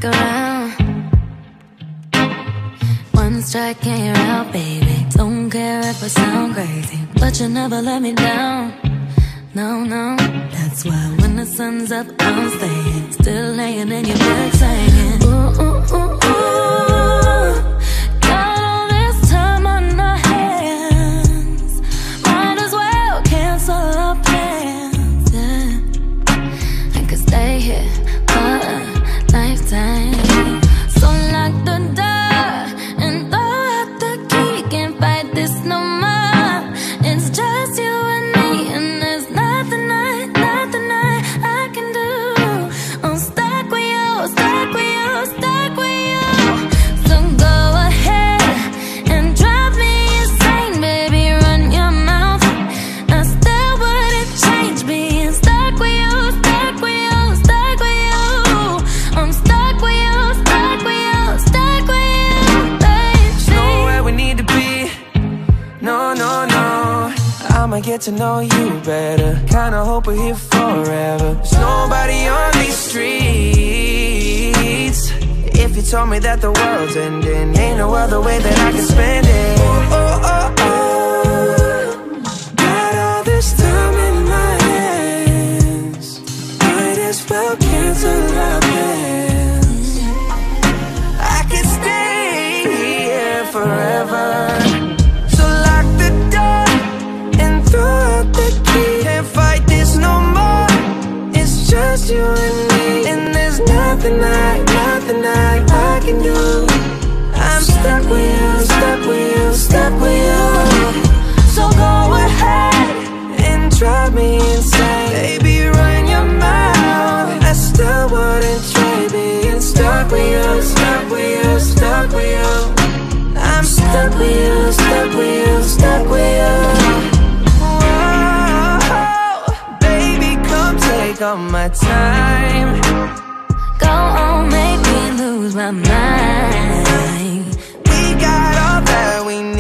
around. One strike and you're out, baby. Don't care if I sound crazy, but you never let me down. No, no, that's why when the sun's up, I'm staying. Still laying in your bed saying, ooh, ooh, ooh, ooh. Got all this time on our hands. Might as well cancel our plans, yeah. I could stay here for a lifetime. So lock the door and throw out the key. Can't fight this no more. It's just you and me, and there's nothing I can do. I'm stuck with you, stuck with you, stuck with you. So go ahead and drive me insane, baby, run your mouth. I still wouldn't change being stuck with you, stuck with you, stuck with you. I'm stuck with you, stuck with you, stuck with you, baby. There's nowhere we need to be. No, no, no. I'ma get to know you better. Kinda hope we're here forever. There's nobody on these streets. If you told me that the world's ending, ain't no other way that I can spend it. Oh, oh, oh, oh. Got all this time in my hands. Might as well cancel our plans. I could stay here forever. So lock the door and throw out the key. Can't fight this no more. It's just you and me, and there's nothing I can do. I'm stuck with you, stuck with you, stuck with you. So go ahead and drive me insane, baby, run your mouth. I still wouldn't trade being stuck with you, stuck with you, stuck with you. I'm stuck with you, stuck with you, stuck with you. Whoa, baby, come take all my time. Go on, make me lose my mind. We got all that we